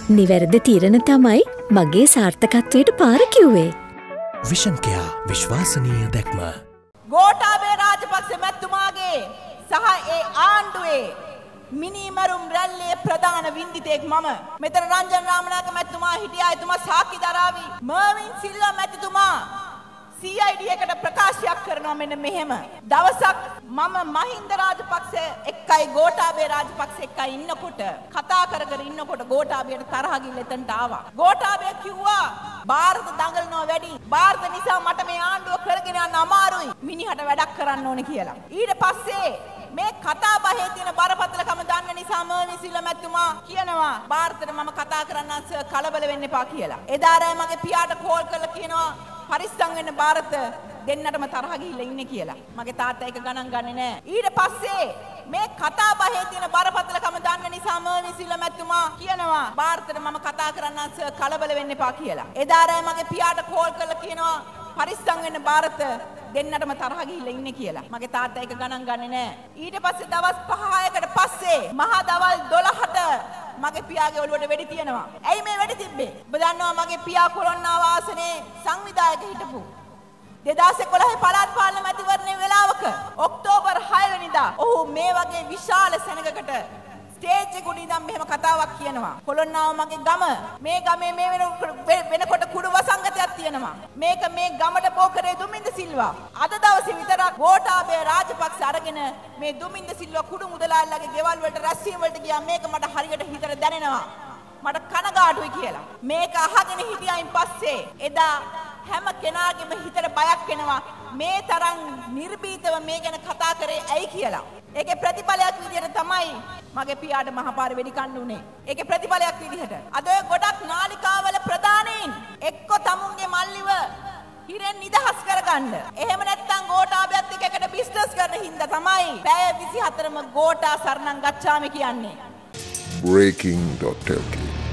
නිවැරදි තීරණ තමයි මගේ සාර්ථකත්වයට පාර කිව්වේ. විෂන් කෙයා විශ්වාසනීය දැක්ම. ගෝඨාභය රාජපක්ෂ මැතිතුමාගේ සහ ඒ ආණ්ඩුවේ මිනිමරුම් රැල්ලේ ප්‍රධාන වින්දිතෙක් මම. මෙතන රංජන් රාමනායක මැතිතුමා හිටියා. එතුමා සාක්ෂි දරාවි. මර්වින් සිල්වා මැතිතුමා CID එකට ප්‍රකාශයක් කරනවා මෙන්න මෙහෙම. දවසක් මම මහින්ද රාජපක්ෂ එක්කයි ගෝඨාභය රාජපක්ෂ එක්කයි ඉන්නකොට කතා කර ඉන්නකොට ගෝඨාභයට තරහ ගිහින් එතනට ආවා. ගෝඨාභය කිව්වා ಭಾರತ දඟලනවා වැඩි. ಭಾರತ නිසා මට මේ ආණ්ඩුව කරගෙන යන්න අමාරුයි. මිනිහට වැඩක් කරන්න ඕනේ කියලා. ඊට පස්සේ මේ කතා බහේ තියෙන බරපතලකම දන්න නිසා මර්වින් සිල්වා මැතිතුමා කියනවා ಭಾರತට මම කතා කරන්න කලබල වෙන්න එපා කියලා. එදා රෑ මගේ පියාට කෝල් කරලා කියනවා පරිස්සම් වෙන්න ಭಾರತ දෙන්නටම තරහ ගිහිල්ලා ඉන්නේ කියලා. මගේ තාත්තා ඒක ගණන් ගන්නේ නැහැ. ඊට පස්සේ මේ කතා බහේ තියෙන බරපතලකම දන්න නිසා මර්වින් සිල්වා මැතිතුමා කියනවා ಭಾರತට මම කතා කරන්න කලබල වෙන්න එපා කියලා. එදා රෑ මගේ පියාට කෝල් කරලා කියනවා පරිස්සම් වෙන්න ಭಾರತ දෙන්නටම තරහ ගිහිල්ලා ඉන්නේ කියලා. මගේ තාත්තා ඒක ගණන් ගන්නේ නැහැ. ඊට පස්සේ දවස් 5-6කට පස්සේ මහා දවල් 12ට මගේ පියාගේ ඔළුවට වෙඩි තියනවා. ඇයි මේ වෙඩි තිබ්බේ? ඔබ දන්නවා මගේ පියා කොළොන්නාව ආසනේ සංවිධායක හිටපු. 2011 පළාත් පාලන මැතිවරණයේ වෙලාවක ඔක්තෝබර් 6 වෙනිදා ඔහු මේ වගේ විශාල සෙනඟකට ස්ටේජ් එක උඩ ඉඳන් මෙහෙම කතාවක් කියනවා. කොළොන්නාව මගේ ගම. මේ ගමේ මේ වෙනකොට කුඩු වසංගතයක් තියෙනවා. මේක මේ ගමට පෝකරේ දුමින්ද සිල්වා. අද දවසේ විතරක් ගෝඨාභය රාජපක්ෂ අරගෙන මේ දුමින්ද සිල්වා කුඩු මුදලාල්ලාගේ ගෙවල් වලට රැස්වීම වලට ගියා. මේක මට හරියට හිතට දැනෙනවා. මට කනගාටුයි කියලා. මේක අහගෙන හිටියයින් පස්සේ එදා හැම කෙනාගේම හිතට බයක් එනවා. මේ තරම් නිර්භීතව මේ ගැන කතා කරේ ඇයි කියලා. ඒකේ ප්‍රතිඵලයක් විදිහට තමයි මගේ පියාට මහපාර වෙඩි කන්න උනේ. ඒකේ ප්‍රතිඵලයක් විදිහට අද ඔය ගොඩක් නාලිකාවල ප්‍රධානීන් එක්ක තමුන්ගේ මල්ලිව හිරෙන් නිදහස් කරගන්න. එහෙම නැත්නම් ගෝඨාභයත් එක්ක එකට බිස්නස් කරන හින්දා තමයි පැය 24ම ගෝඨා සරණං ගච්ඡාමි කියන්නේ. breaking.lk